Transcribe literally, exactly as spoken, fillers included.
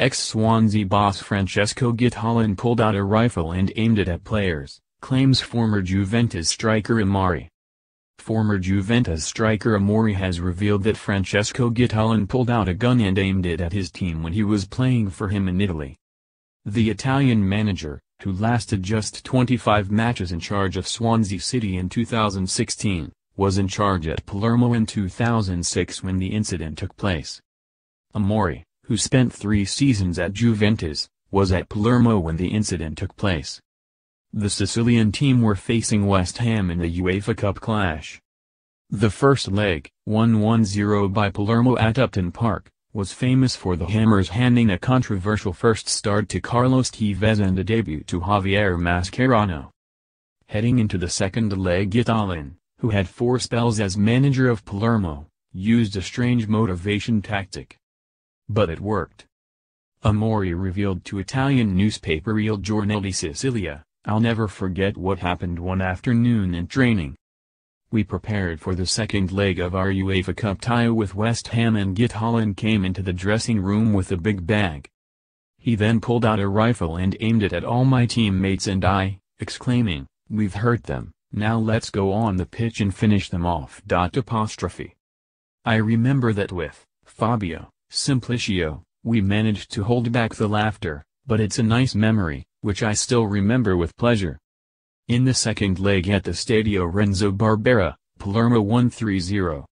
Ex-Swansea boss Francesco Guidolin pulled out a rifle and aimed it at players, claims former Juventus striker Amauri. Former Juventus striker Amauri has revealed that Francesco Guidolin pulled out a gun and aimed it at his team when he was playing for him in Italy. The Italian manager, who lasted just twenty-five matches in charge of Swansea City in two thousand sixteen, was in charge at Palermo in two thousand six when the incident took place. Amauri, who spent three seasons at Juventus, was at Palermo when the incident took place. The Sicilian team were facing West Ham in the UEFA Cup clash. The first leg, won one nil by Palermo at Upton Park, was famous for the Hammers handing a controversial first start to Carlos Tevez and a debut to Javier Mascherano. Heading into the second leg, Guidolin, who had four spells as manager of Palermo, used a strange motivation tactic. But it worked. Amauri revealed to Italian newspaper Il Giornale di Sicilia, "I'll never forget what happened one afternoon in training. We prepared for the second leg of our UEFA Cup tie with West Ham and Guidolin came into the dressing room with a big bag. He then pulled out a rifle and aimed it at all my teammates and I, exclaiming, 'We've hurt them, now let's go on the pitch and finish them off.' Apostrophe. I remember that with Fabio Simplicio, we managed to hold back the laughter, but it's a nice memory, which I still remember with pleasure." In the second leg at the Stadio Renzo Barbera, Palermo won three zero.